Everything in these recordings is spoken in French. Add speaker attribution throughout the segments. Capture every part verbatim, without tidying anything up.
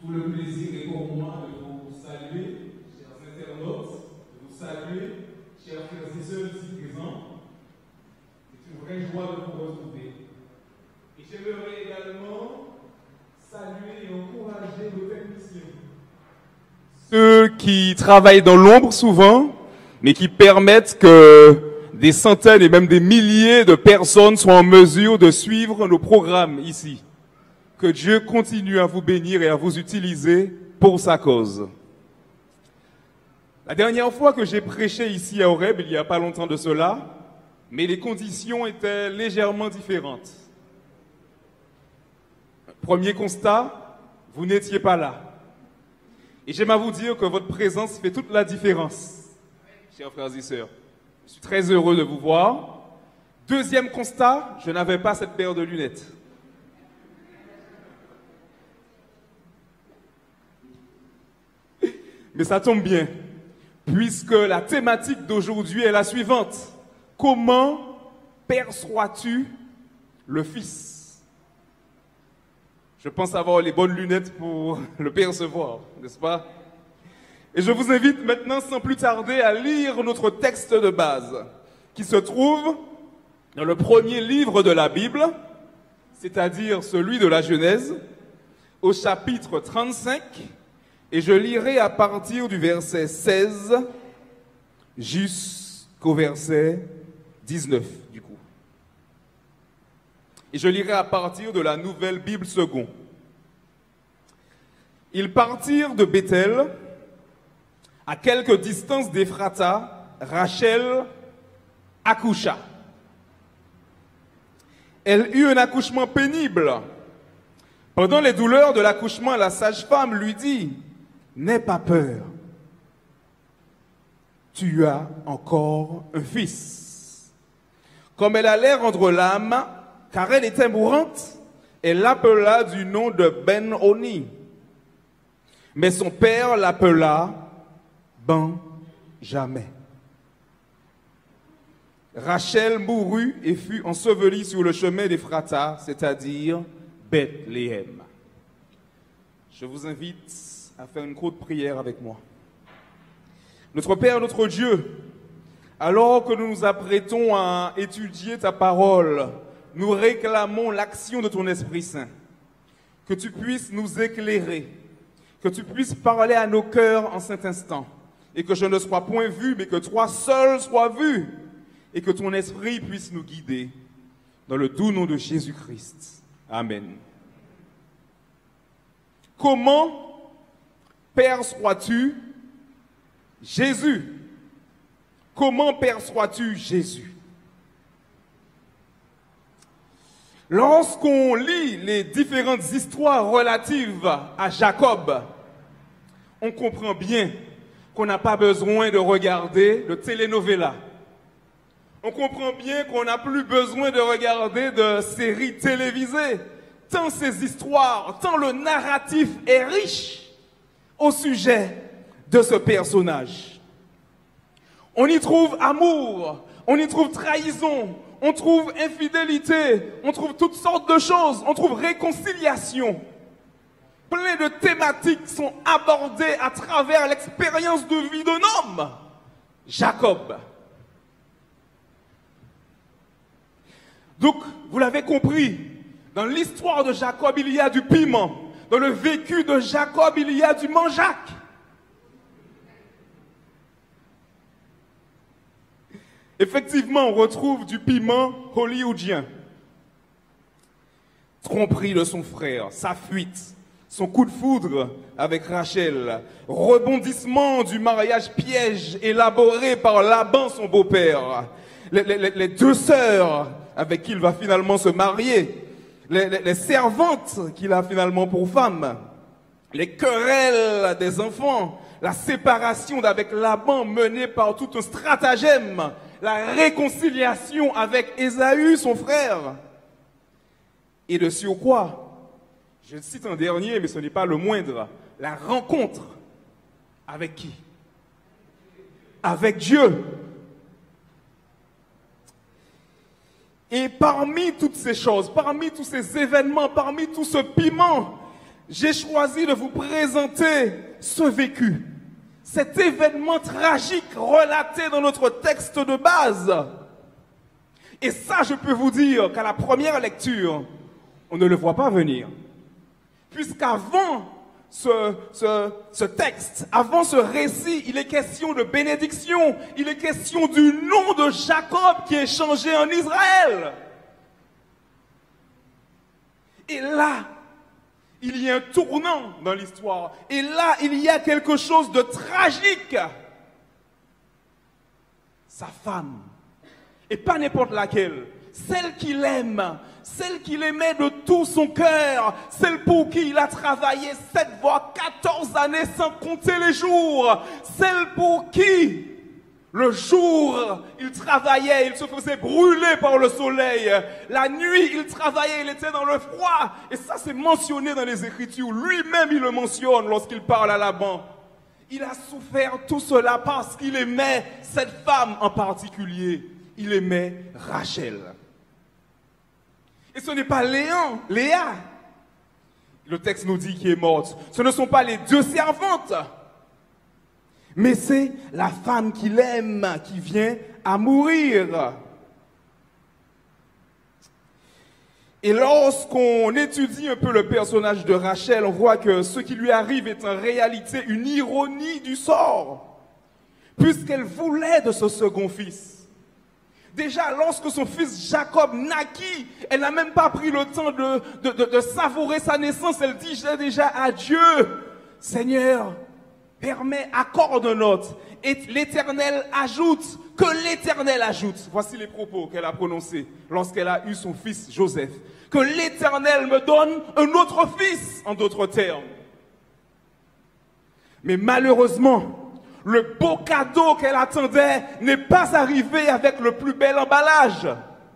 Speaker 1: Tout le plaisir est pour moi de vous saluer, chers internautes, de vous saluer, chers frères et sœurs ici présents. C'est une vraie joie de vous retrouver. Et j'aimerais également saluer et encourager nos techniciens. Ceux qui travaillent dans l'ombre souvent, mais qui permettent que des centaines et même des milliers de personnes soient en mesure de suivre nos programmes ici. Que Dieu continue à vous bénir et à vous utiliser pour sa cause. La dernière fois que j'ai prêché ici à Horeb, il n'y a pas longtemps de cela, mais les conditions étaient légèrement différentes. Premier constat, vous n'étiez pas là. Et j'aime à vous dire que votre présence fait toute la différence, chers frères et sœurs. Je suis très heureux de vous voir. Deuxième constat, je n'avais pas cette paire de lunettes. Mais ça tombe bien, puisque la thématique d'aujourd'hui est la suivante. Comment perçois-tu le Fils? Je pense avoir les bonnes lunettes pour le percevoir, n'est-ce pas? Et je vous invite maintenant sans plus tarder à lire notre texte de base, qui se trouve dans le premier livre de la Bible, c'est-à-dire celui de la Genèse, au chapitre trente-cinq, et je lirai à partir du verset seize jusqu'au verset dix-neuf, du coup. Et je lirai à partir de la Nouvelle Bible seconde. Ils partirent de Béthel. À quelque distance d'Éphrata, Rachel accoucha. Elle eut un accouchement pénible. Pendant les douleurs de l'accouchement, la sage-femme lui dit: « N'aie pas peur, tu as encore un fils. » Comme elle allait rendre l'âme, car elle était mourante, elle l'appela du nom de Ben-Oni. Mais son père l'appela Benjamin. Rachel mourut et fut ensevelie sur le chemin d'Éphrata, c'est-à-dire Bethléem. Je vous invite à faire une courte prière avec moi. Notre Père, notre Dieu, alors que nous nous apprêtons à étudier ta parole, nous réclamons l'action de ton Esprit Saint. Que tu puisses nous éclairer, que tu puisses parler à nos cœurs en cet instant, et que je ne sois point vu, mais que toi seul sois vu, et que ton esprit puisse nous guider, dans le doux nom de Jésus-Christ. Amen. Comment perçois-tu Jésus? Comment perçois-tu Jésus? Lorsqu'on lit les différentes histoires relatives à Jacob, on comprend bien qu'on n'a pas besoin de regarder de télénovela. On comprend bien qu'on n'a plus besoin de regarder de séries télévisées, tant ces histoires, tant le narratif est riche au sujet de ce personnage. On y trouve amour, on y trouve trahison, on trouve infidélité, on trouve toutes sortes de choses, on trouve réconciliation. Plein de thématiques sont abordées à travers l'expérience de vie d'un homme, Jacob. Donc, vous l'avez compris, dans l'histoire de Jacob, il y a du piment. Dans le vécu de Jacob, il y a du manjac. Effectivement, on retrouve du piment hollywoodien. Tromperie de son frère, sa fuite, son coup de foudre avec Rachel, rebondissement du mariage piège élaboré par Laban, son beau-père, les, les, les deux sœurs avec qui il va finalement se marier, les, les, les servantes qu'il a finalement pour femmes, les querelles des enfants, la séparation d'avec Laban menée par tout un stratagème, la réconciliation avec Ésaü, son frère. Et de surcroît, je cite un dernier, mais ce n'est pas le moindre, la rencontre avec qui? Avec Dieu. Et parmi toutes ces choses, parmi tous ces événements, parmi tout ce piment, j'ai choisi de vous présenter ce vécu, cet événement tragique relaté dans notre texte de base. Et ça, je peux vous dire qu'à la première lecture, on ne le voit pas venir. Puisqu'avant ce, ce, ce texte, avant ce récit, il est question de bénédiction, il est question du nom de Jacob qui est changé en Israël. Et là, il y a un tournant dans l'histoire. Et là, il y a quelque chose de tragique. Sa femme, et pas n'importe laquelle, celle qu'il aime, celle qu'il aimait de tout son cœur, celle pour qui il a travaillé sept voire quatorze années sans compter les jours, celle pour qui le jour il travaillait, il se faisait brûler par le soleil, la nuit il travaillait, il était dans le froid, et ça c'est mentionné dans les Écritures, lui-même il le mentionne lorsqu'il parle à Laban. Il a souffert tout cela parce qu'il aimait cette femme en particulier. Il aimait Rachel. Et ce n'est pas Léon, Léa. Le texte nous dit qu'il est morte. Ce ne sont pas les deux servantes. Mais c'est la femme qu'il aime qui vient à mourir. Et lorsqu'on étudie un peu le personnage de Rachel, on voit que ce qui lui arrive est en réalité une ironie du sort. Puisqu'elle voulait de ce second fils. Déjà, lorsque son fils Jacob naquit, elle n'a même pas pris le temps de, de, de, de savourer sa naissance. Elle dit déjà à Dieu, Seigneur, permets, accorde un autre. Et l'Éternel ajoute, que l'Éternel ajoute. Voici les propos qu'elle a prononcés lorsqu'elle a eu son fils Joseph. Que l'Éternel me donne un autre fils, en d'autres termes. Mais malheureusement, le beau cadeau qu'elle attendait n'est pas arrivé avec le plus bel emballage.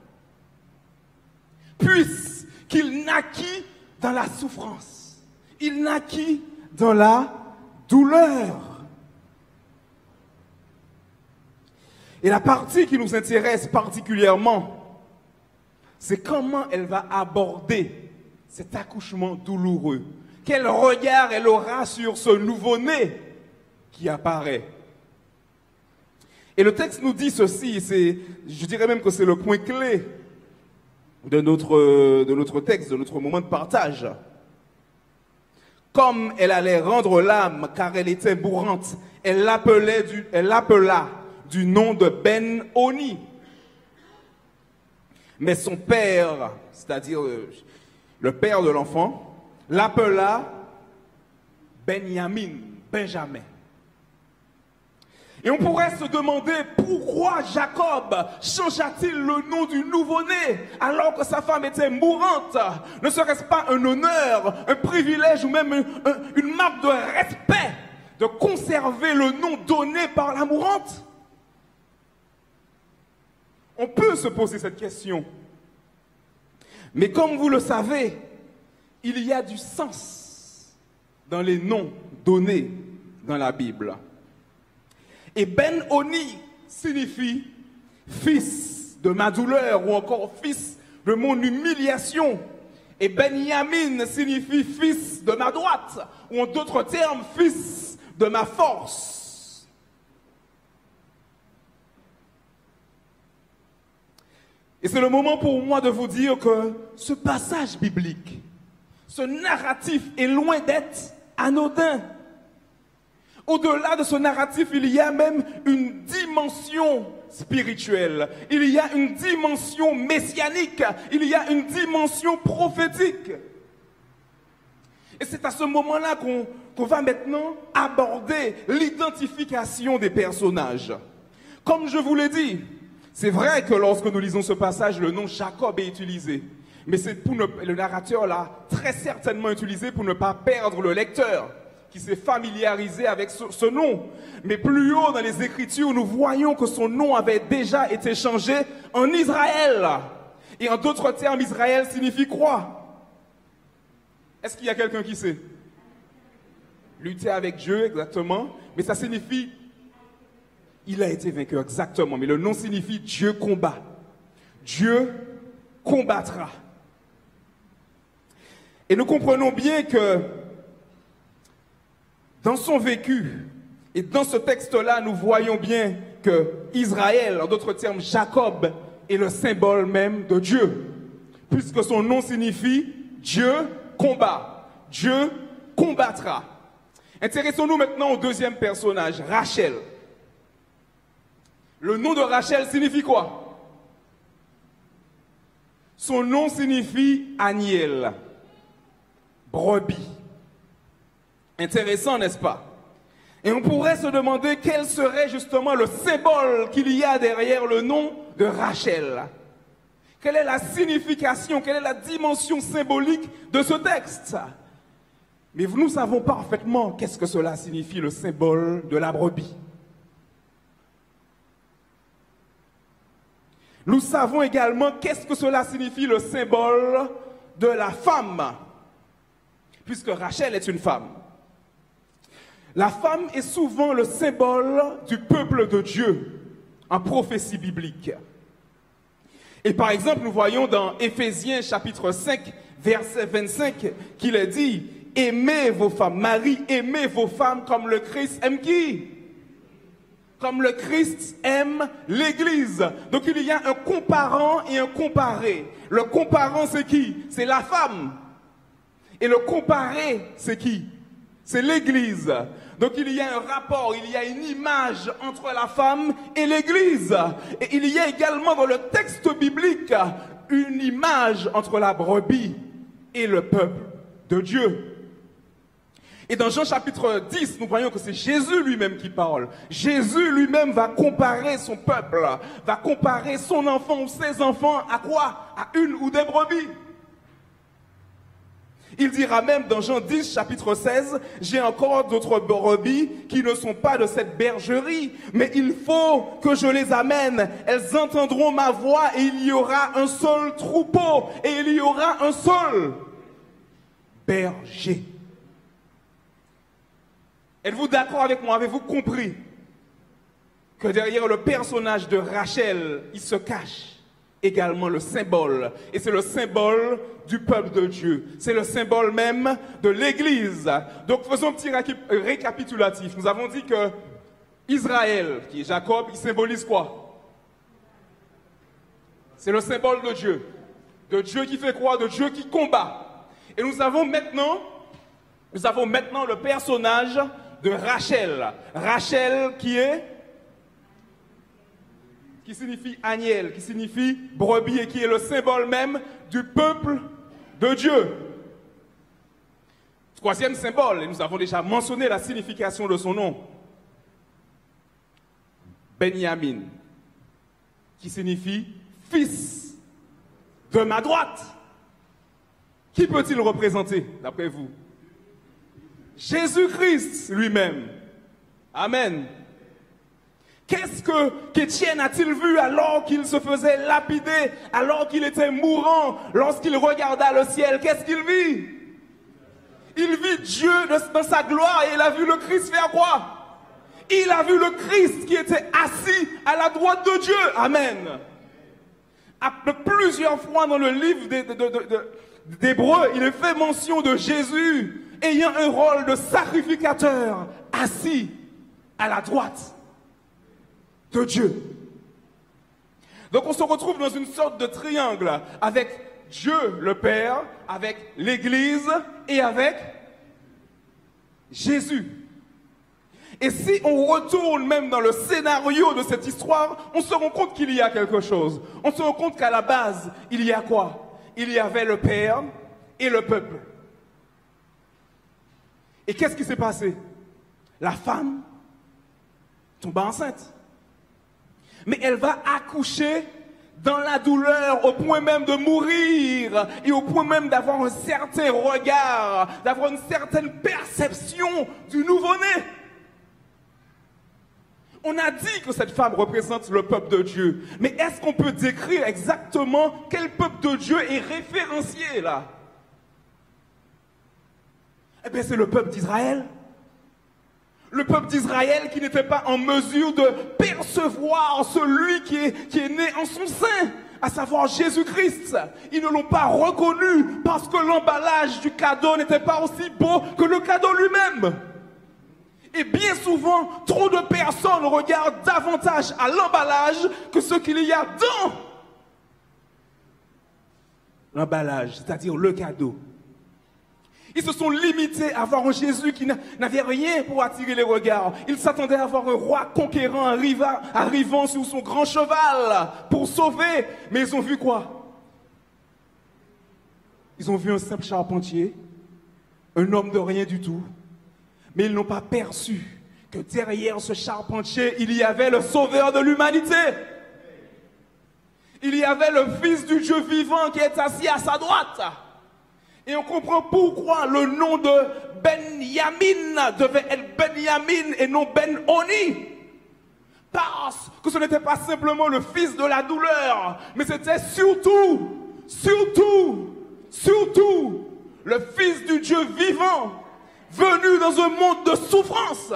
Speaker 1: Puisqu'il naquit dans la souffrance. Il naquit dans la douleur. Et la partie qui nous intéresse particulièrement, c'est comment elle va aborder cet accouchement douloureux. Quel regard elle aura sur ce nouveau-né qui apparaît. Et le texte nous dit ceci, c'est, je dirais même que c'est le point clé de notre, de notre texte, de notre moment de partage. Comme elle allait rendre l'âme, car elle était mourante, elle l'appelait du, elle l'appela du nom de Ben-Oni. Mais son père, c'est-à-dire le père de l'enfant, l'appela Benjamin, Benjamin. Et on pourrait se demander pourquoi Jacob changea-t-il le nom du nouveau-né alors que sa femme était mourante? Ne serait-ce pas un honneur, un privilège ou même un, un, une marque de respect de conserver le nom donné par la mourante? On peut se poser cette question. Mais comme vous le savez, il y a du sens dans les noms donnés dans la Bible. Et Ben-Oni signifie fils de ma douleur ou encore fils de mon humiliation. Et Benjamin signifie fils de ma droite ou en d'autres termes fils de ma force. Et c'est le moment pour moi de vous dire que ce passage biblique, ce narratif est loin d'être anodin. Au-delà de ce narratif, il y a même une dimension spirituelle. Il y a une dimension messianique. Il y a une dimension prophétique. Et c'est à ce moment-là qu'on qu'on va maintenant aborder l'identification des personnages. Comme je vous l'ai dit, c'est vrai que lorsque nous lisons ce passage, le nom Jacob est utilisé. Mais c'est pour ne, le narrateur l'a très certainement utilisé pour ne pas perdre le lecteur qui s'est familiarisé avec ce, ce nom. Mais plus haut dans les Écritures, nous voyons que son nom avait déjà été changé en Israël. Et en d'autres termes, Israël signifie quoi? Est-ce qu'il y a quelqu'un qui sait? Lutter avec Dieu, exactement. Mais ça signifie, il a été vainqueur, exactement. Mais le nom signifie Dieu combat. Dieu combattra. Et nous comprenons bien que dans son vécu, et dans ce texte-là, nous voyons bien que Israël, en d'autres termes Jacob, est le symbole même de Dieu, puisque son nom signifie Dieu combat, Dieu combattra. Intéressons-nous maintenant au deuxième personnage, Rachel. Le nom de Rachel signifie quoi? Son nom signifie Aniel, brebis. Intéressant, n'est-ce pas? Et on pourrait se demander quel serait justement le symbole qu'il y a derrière le nom de Rachel. Quelle est la signification, quelle est la dimension symbolique de ce texte? Mais nous savons parfaitement qu'est-ce que cela signifie, le symbole de la brebis. Nous savons également qu'est-ce que cela signifie, le symbole de la femme, puisque Rachel est une femme. La femme est souvent le symbole du peuple de Dieu en prophétie biblique. Et par exemple, nous voyons dans Éphésiens chapitre cinq, verset vingt-cinq, qu'il est dit « Aimez vos femmes, Marie, aimez vos femmes comme le Christ aime qui ?» Comme le Christ aime l'Église. Donc il y a un comparant et un comparé. Le comparant, c'est qui? C'est la femme. Et le comparé, c'est qui? C'est l'Église. Donc il y a un rapport, il y a une image entre la femme et l'Église. Et il y a également dans le texte biblique une image entre la brebis et le peuple de Dieu. Et dans Jean chapitre dix, nous voyons que c'est Jésus lui-même qui parle. Jésus lui-même va comparer son peuple, va comparer son enfant ou ses enfants à quoi? À une ou des brebis. Il dira même dans Jean dix, chapitre seize, « J'ai encore d'autres brebis qui ne sont pas de cette bergerie, mais il faut que je les amène. Elles entendront ma voix et il y aura un seul troupeau et il y aura un seul berger. » Êtes-vous d'accord avec moi? Avez-vous compris que derrière le personnage de Rachel, il se cache également le symbole, et c'est le symbole du peuple de Dieu, c'est le symbole même de l'Église. Donc faisons un petit récapitulatif. Nous avons dit que Israël, qui est Jacob, il symbolise quoi? C'est le symbole de Dieu, de Dieu qui fait quoi? De Dieu qui combat. Et nous avons maintenant, nous avons maintenant le personnage de Rachel. Rachel qui est qui signifie Aniel, qui signifie brebis et qui est le symbole même du peuple de Dieu. Troisième symbole, et nous avons déjà mentionné la signification de son nom. Benjamin, qui signifie fils de ma droite. Qui peut-il représenter, d'après vous? Jésus-Christ lui-même. Amen. Qu'est-ce que qu'Étienne a-t-il vu alors qu'il se faisait lapider, alors qu'il était mourant, lorsqu'il regarda le ciel? Qu'est-ce qu'il vit? Il vit Dieu dans sa gloire et il a vu le Christ faire quoi? Il a vu le Christ qui était assis à la droite de Dieu. Amen. Plusieurs fois dans le livre d'Hébreux, il est fait mention de Jésus ayant un rôle de sacrificateur assis à la droite de Dieu. Donc on se retrouve dans une sorte de triangle avec Dieu le Père, avec l'Église et avec Jésus. Et si on retourne même dans le scénario de cette histoire, on se rend compte qu'il y a quelque chose. On se rend compte qu'à la base, il y a quoi? Il y avait le Père et le peuple. Et qu'est-ce qui s'est passé? La femme tombe enceinte. Mais elle va accoucher dans la douleur au point même de mourir et au point même d'avoir un certain regard, d'avoir une certaine perception du nouveau-né. On a dit que cette femme représente le peuple de Dieu. Mais est-ce qu'on peut décrire exactement quel peuple de Dieu est référencié là? Eh bien, c'est le peuple d'Israël. Le peuple d'Israël qui n'était pas en mesure de percevoir celui qui est, qui est né en son sein. à savoir Jésus-Christ. Ils ne l'ont pas reconnu parce que l'emballage du cadeau n'était pas aussi beau que le cadeau lui-même. Et bien souvent, trop de personnes regardent davantage à l'emballage que ce qu'il y a dans l'emballage, c'est-à-dire le cadeau. Ils se sont limités à voir un Jésus qui n'avait rien pour attirer les regards. Ils s'attendaient à voir un roi conquérant arrivant, arrivant sur son grand cheval pour sauver. Mais ils ont vu quoi? Ils ont vu un simple charpentier, un homme de rien du tout. Mais ils n'ont pas perçu que derrière ce charpentier, il y avait le sauveur de l'humanité. Il y avait le Fils du Dieu vivant qui est assis à sa droite. Et on comprend pourquoi le nom de Benyamin devait être Benyamin et non Ben-Oni. Parce que ce n'était pas simplement le fils de la douleur, mais c'était surtout, surtout, surtout le Fils du Dieu vivant, venu dans un monde de souffrance.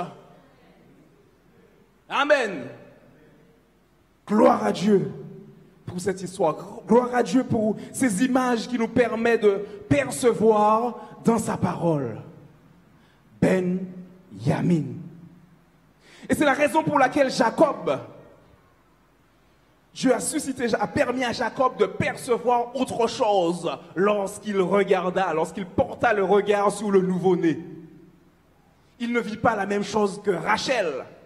Speaker 1: Amen. Gloire à Dieu pour cette histoire. Gloire à Dieu pour ces images qui nous permettent de percevoir dans sa parole. Ben-Yamin. Et c'est la raison pour laquelle Jacob, Dieu a suscité, a permis à Jacob de percevoir autre chose lorsqu'il regarda, lorsqu'il porta le regard sur le nouveau-né. Il ne vit pas la même chose que Rachel.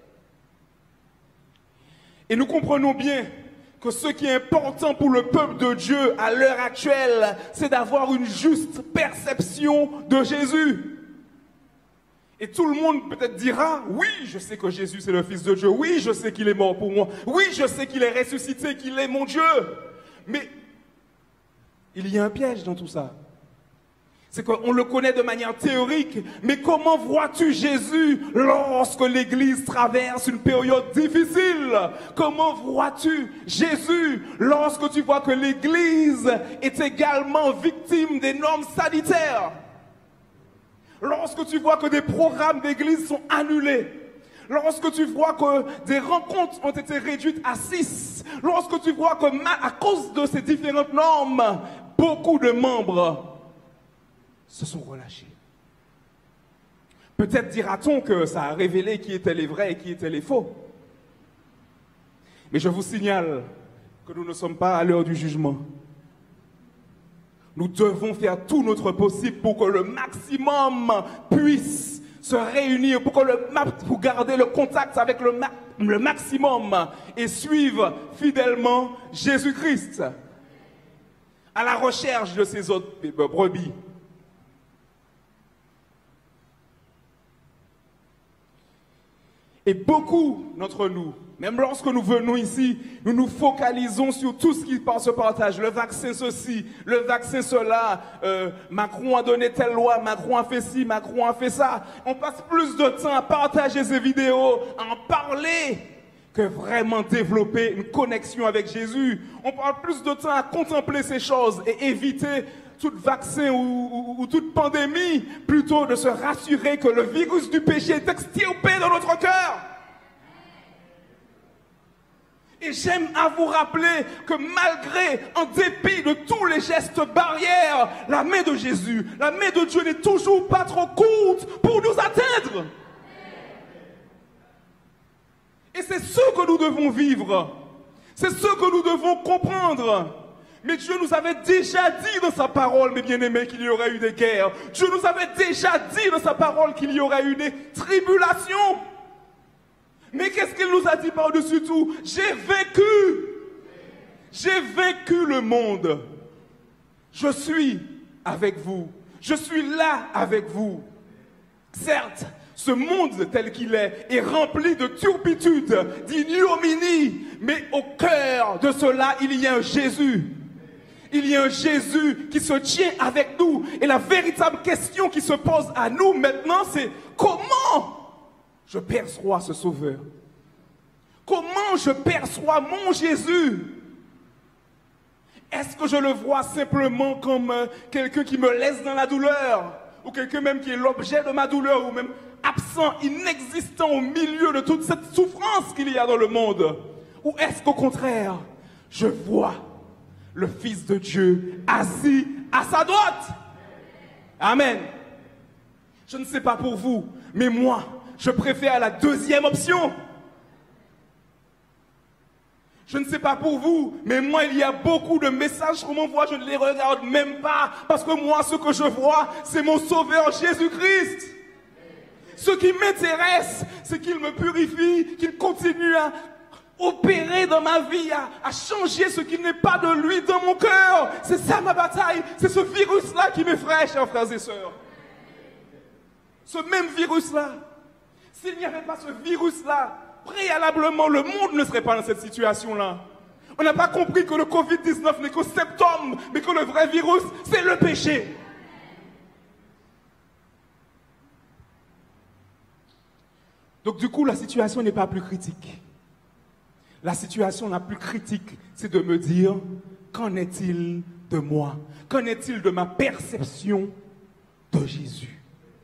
Speaker 1: Et nous comprenons bien que ce qui est important pour le peuple de Dieu à l'heure actuelle, c'est d'avoir une juste perception de Jésus. Et tout le monde peut-être dira, oui, je sais que Jésus c'est le Fils de Dieu, oui, je sais qu'il est mort pour moi, oui, je sais qu'il est ressuscité, qu'il est mon Dieu. Mais il y a un piège dans tout ça. C'est qu'on le connaît de manière théorique, mais comment vois-tu Jésus lorsque l'Église traverse une période difficile? Comment vois-tu Jésus lorsque tu vois que l'Église est également victime des normes sanitaires? Lorsque tu vois que des programmes d'église sont annulés, lorsque tu vois que des rencontres ont été réduites à six, lorsque tu vois que à cause de ces différentes normes, beaucoup de membres se sont relâchés. Peut-être dira-t-on que ça a révélé qui étaient les vrais et qui étaient les faux. Mais je vous signale que nous ne sommes pas à l'heure du jugement. Nous devons faire tout notre possible pour que le maximum puisse se réunir, pour, que le, pour garder le contact avec le, le maximum et suivre fidèlement Jésus-Christ à la recherche de ces autres brebis. Et beaucoup d'entre nous, même lorsque nous venons ici, nous nous focalisons sur tout ce qui se partage. Le vaccin ceci, le vaccin cela, euh, Macron a donné telle loi, Macron a fait ci, Macron a fait ça. On passe plus de temps à partager ces vidéos, à en parler, que vraiment développer une connexion avec Jésus. On passe plus de temps à contempler ces choses et éviter tout vaccin ou, ou, ou toute pandémie, plutôt de se rassurer que le virus du péché est extirpé dans notre cœur. Et j'aime à vous rappeler que malgré, en dépit de tous les gestes barrières, la main de Jésus, la main de Dieu n'est toujours pas trop courte pour nous atteindre. Et c'est ce que nous devons vivre. C'est ce que nous devons comprendre. Mais Dieu nous avait déjà dit dans sa parole, mes bien-aimés, qu'il y aurait eu des guerres. Dieu nous avait déjà dit dans sa parole qu'il y aurait eu des tribulations. Mais qu'est-ce qu'il nous a dit par-dessus tout? J'ai vaincu. J'ai vaincu le monde. Je suis avec vous. Je suis là avec vous. Certes, ce monde tel qu'il est est rempli de turpitude, d'ignominie. Mais au cœur de cela, il y a un Jésus. Il y a un Jésus qui se tient avec nous. Et la véritable question qui se pose à nous maintenant, c'est comment je perçois ce Sauveur? Comment je perçois mon Jésus? Est-ce que je le vois simplement comme euh, quelqu'un qui me laisse dans la douleur? Ou quelqu'un même qui est l'objet de ma douleur? Ou même absent, inexistant au milieu de toute cette souffrance qu'il y a dans le monde? Ou est-ce qu'au contraire, je vois le Fils de Dieu assis à sa droite. Amen. Je ne sais pas pour vous, mais moi, je préfère la deuxième option. Je ne sais pas pour vous, mais moi, il y a beaucoup de messages qu'on m'envoie, je ne les regarde même pas, parce que moi, ce que je vois, c'est mon Sauveur Jésus-Christ. Ce qui m'intéresse, c'est qu'il me purifie, qu'il continue à opérer dans ma vie, à, à changer ce qui n'est pas de lui dans mon cœur. C'est ça ma bataille, c'est ce virus-là qui m'effraie, chers frères et sœurs. Ce même virus-là, s'il n'y avait pas ce virus-là, préalablement, le monde ne serait pas dans cette situation-là. On n'a pas compris que le covid dix-neuf n'est qu'au symptôme, mais que le vrai virus, c'est le péché. Donc du coup, la situation n'est pas plus critique. La situation la plus critique, c'est de me dire, qu'en est-il de moi? Qu'en est-il de ma perception de Jésus?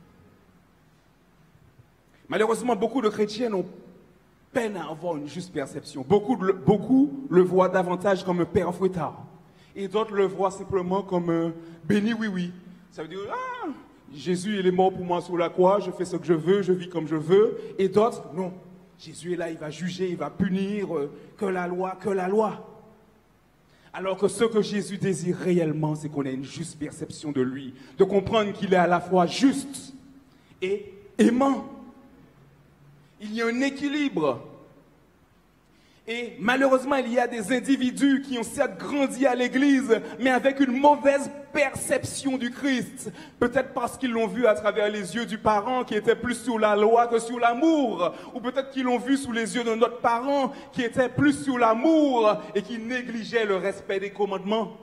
Speaker 1: Malheureusement, beaucoup de chrétiens ont peine à avoir une juste perception. Beaucoup, beaucoup le voient davantage comme un père fouettard. Et d'autres le voient simplement comme un béni oui-oui. Ça veut dire, ah, Jésus il est mort pour moi sur la croix, je fais ce que je veux, je vis comme je veux. Et d'autres, non. Jésus est là, il va juger, il va punir, euh, que la loi, que la loi. Alors que ce que Jésus désire réellement, c'est qu'on ait une juste perception de lui. De comprendre qu'il est à la fois juste et aimant. Il y a un équilibre. Et malheureusement, il y a des individus qui ont certes grandi à l'église, mais avec une mauvaise perception du Christ. Peut-être parce qu'ils l'ont vu à travers les yeux du parent qui était plus sur la loi que sur l'amour. Ou peut-être qu'ils l'ont vu sous les yeux de notre parent qui était plus sur l'amour et qui négligeait le respect des commandements.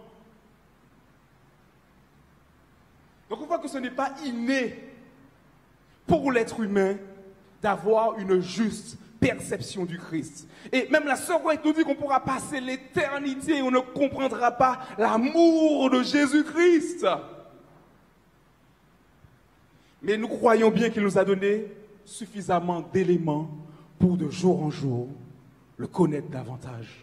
Speaker 1: Donc on voit que ce n'est pas inné pour l'être humain d'avoir une juste perception du Christ. Et même la sœur White nous dit qu'on pourra passer l'éternité et on ne comprendra pas l'amour de Jésus-Christ. Mais nous croyons bien qu'il nous a donné suffisamment d'éléments pour de jour en jour le connaître davantage.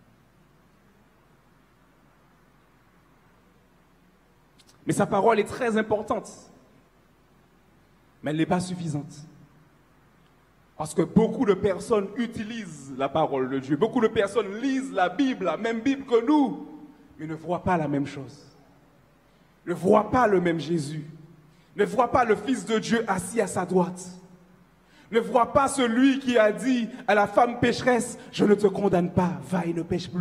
Speaker 1: Mais sa parole est très importante, mais elle n'est pas suffisante. Parce que beaucoup de personnes utilisent la parole de Dieu. Beaucoup de personnes lisent la Bible, la même Bible que nous, mais ne voient pas la même chose. Ne voient pas le même Jésus. Ne voient pas le Fils de Dieu assis à sa droite. Ne voient pas celui qui a dit à la femme pécheresse, « Je ne te condamne pas, va et ne pêche plus. »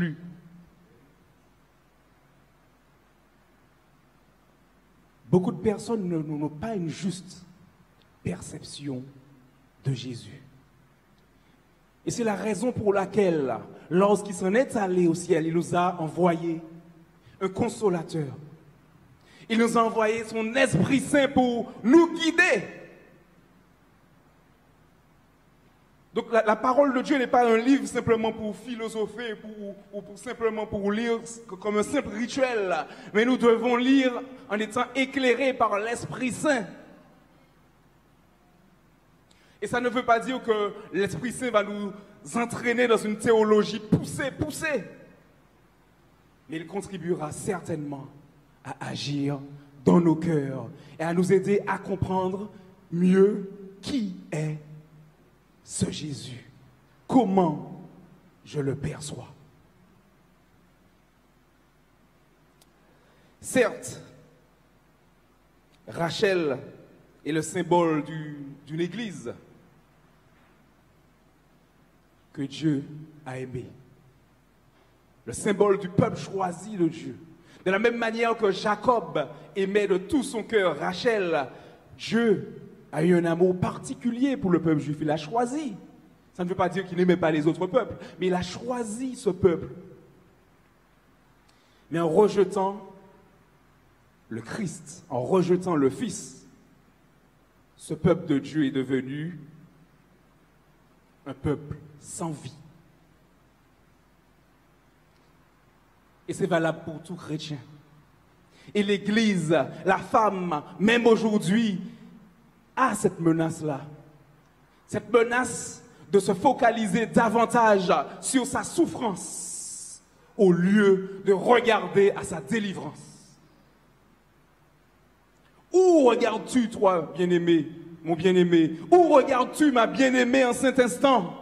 Speaker 1: Beaucoup de personnes n'ont pas une juste perception de Jésus. Et c'est la raison pour laquelle, lorsqu'il s'en est allé au ciel, il nous a envoyé un consolateur. Il nous a envoyé son Esprit Saint pour nous guider. Donc la, la parole de Dieu n'est pas un livre simplement pour philosopher pour, ou pour, simplement pour lire comme un simple rituel, mais nous devons lire en étant éclairés par l'Esprit Saint. Et ça ne veut pas dire que l'Esprit Saint va nous entraîner dans une théologie poussée, poussée. Mais il contribuera certainement à agir dans nos cœurs et à nous aider à comprendre mieux qui est ce Jésus. Comment je le perçois. Certes, Rachel est le symbole du, d'une église que Dieu a aimé. Le symbole du peuple choisi de Dieu. De la même manière que Jacob aimait de tout son cœur Rachel, Dieu a eu un amour particulier pour le peuple juif. Il l'a choisi. Ça ne veut pas dire qu'il n'aimait pas les autres peuples, mais il a choisi ce peuple. Mais en rejetant le Christ, en rejetant le Fils, ce peuple de Dieu est devenu un peuple sans vie. Et c'est valable pour tout chrétien. Et l'Église, la femme, même aujourd'hui, a cette menace-là. Cette menace de se focaliser davantage sur sa souffrance au lieu de regarder à sa délivrance. Où regardes-tu, toi, bien-aimé, mon bien-aimé? Où regardes-tu, ma bien-aimée, en cet instant?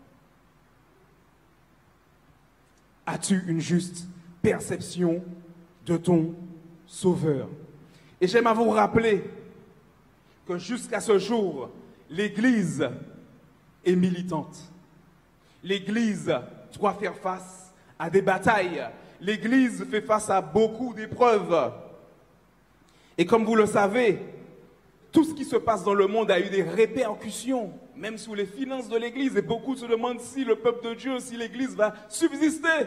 Speaker 1: As-tu une juste perception de ton Sauveur? Et j'aime à vous rappeler que jusqu'à ce jour, l'Église est militante. L'Église doit faire face à des batailles. L'Église fait face à beaucoup d'épreuves. Et comme vous le savez, tout ce qui se passe dans le monde a eu des répercussions, même sur les finances de l'Église. Et beaucoup se demandent si le peuple de Dieu, si l'Église va subsister.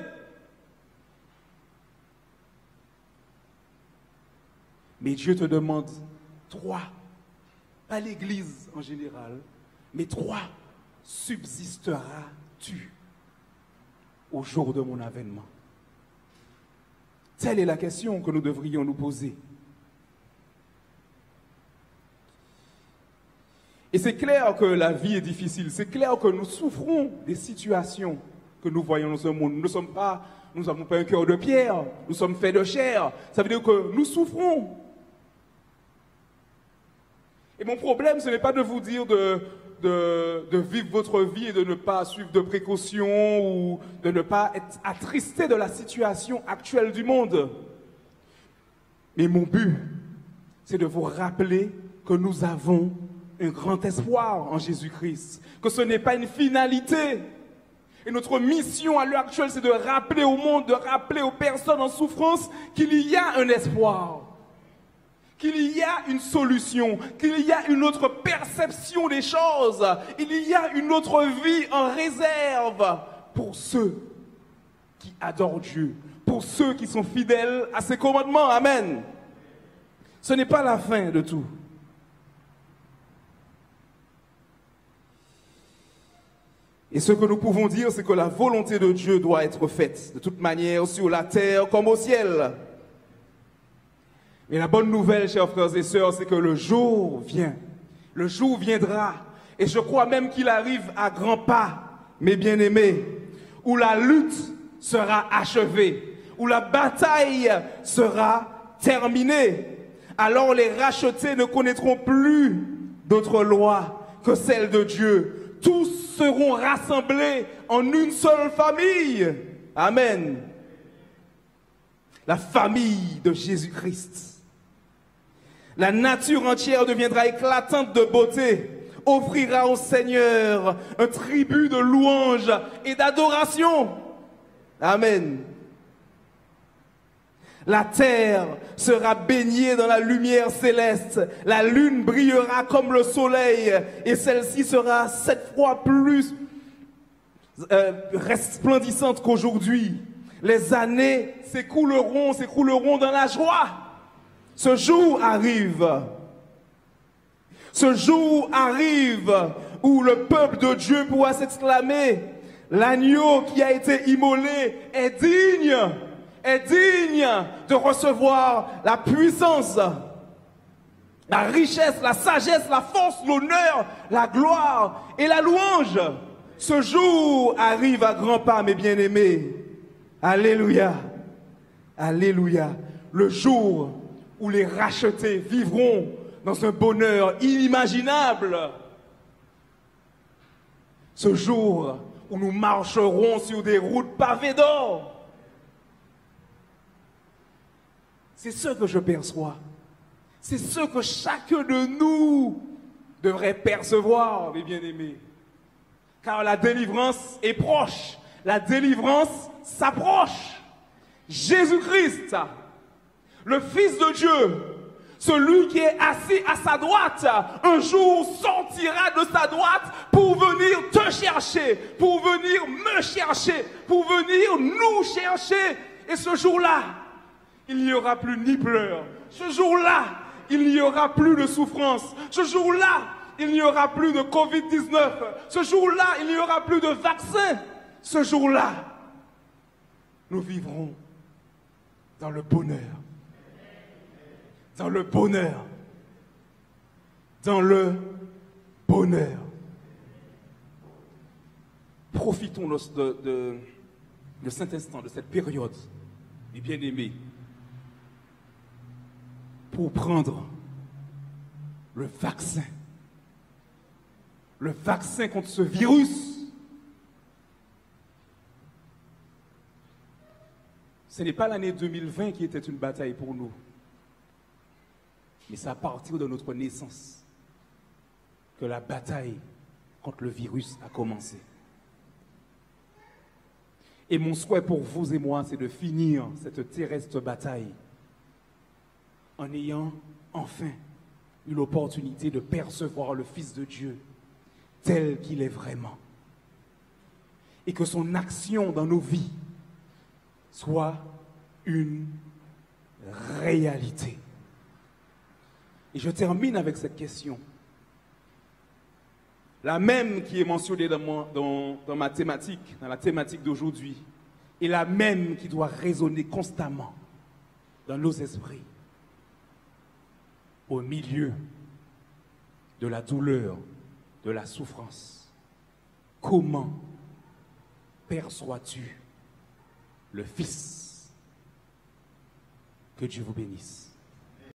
Speaker 1: Mais Dieu te demande, toi, pas l'Église en général, mais toi, subsisteras-tu au jour de mon avènement? Telle est la question que nous devrions nous poser. Et c'est clair que la vie est difficile, c'est clair que nous souffrons des situations que nous voyons dans ce monde. Nous ne sommes pas, nous n'avons pas un cœur de pierre, nous sommes faits de chair. Ça veut dire que nous souffrons. Et mon problème, ce n'est pas de vous dire de, de, de vivre votre vie et de ne pas suivre de précautions ou de ne pas être attristé de la situation actuelle du monde. Mais mon but, c'est de vous rappeler que nous avons un grand espoir en Jésus-Christ, que ce n'est pas une finalité. Et notre mission à l'heure actuelle, c'est de rappeler au monde, de rappeler aux personnes en souffrance qu'il y a un espoir, qu'il y a une solution, qu'il y a une autre perception des choses, il y a une autre vie en réserve pour ceux qui adorent Dieu, pour ceux qui sont fidèles à ses commandements. Amen. Ce n'est pas la fin de tout. Et ce que nous pouvons dire, c'est que la volonté de Dieu doit être faite, de toute manière, sur la terre comme au ciel. Mais la bonne nouvelle, chers frères et sœurs, c'est que le jour vient, le jour viendra, et je crois même qu'il arrive à grands pas, mes bien-aimés, où la lutte sera achevée, où la bataille sera terminée. Alors les rachetés ne connaîtront plus d'autre loi que celle de Dieu. Tous seront rassemblés en une seule famille. Amen. La famille de Jésus-Christ. La nature entière deviendra éclatante de beauté, offrira au Seigneur un tribut de louange et d'adoration. Amen. La terre sera baignée dans la lumière céleste, la lune brillera comme le soleil, et celle-ci sera sept fois plus euh, resplendissante qu'aujourd'hui. Les années s'écouleront, s'écouleront dans la joie. Ce jour arrive. Ce jour arrive où le peuple de Dieu pourra s'exclamer: l'agneau qui a été immolé est digne, est digne de recevoir la puissance, la richesse, la sagesse, la force, l'honneur, la gloire et la louange. Ce jour arrive à grands pas, mes bien-aimés. Alléluia. Alléluia. Le jour où les rachetés vivront dans un bonheur inimaginable. Ce jour où nous marcherons sur des routes pavées d'or. C'est ce que je perçois. C'est ce que chacun de nous devrait percevoir, mes bien-aimés. Car la délivrance est proche. La délivrance s'approche. Jésus-Christ, le Fils de Dieu, celui qui est assis à sa droite, un jour sortira de sa droite pour venir te chercher, pour venir me chercher, pour venir nous chercher. Et ce jour-là, il n'y aura plus ni pleurs. Ce jour-là, il n'y aura plus de souffrance. Ce jour-là, il n'y aura plus de covid dix-neuf. Ce jour-là, il n'y aura plus de vaccin. Ce jour-là, nous vivrons dans le bonheur. Dans le bonheur. Dans le bonheur. Profitons de, de, de cet instant, de cette période, mes bien-aimés, pour prendre le vaccin. Le vaccin contre ce virus. Ce n'est pas l'année deux mille vingt qui était une bataille pour nous, mais c'est à partir de notre naissance que la bataille contre le virus a commencé. Et mon souhait pour vous et moi, c'est de finir cette terrestre bataille en ayant enfin eu l'opportunité de percevoir le Fils de Dieu tel qu'il est vraiment. Et que son action dans nos vies soit une réalité. Et je termine avec cette question. La même qui est mentionnée dans, mon, dans, dans ma thématique, dans la thématique d'aujourd'hui, et la même qui doit résonner constamment dans nos esprits, au milieu de la douleur, de la souffrance. Comment perçois-tu le Fils? Que Dieu vous bénisse.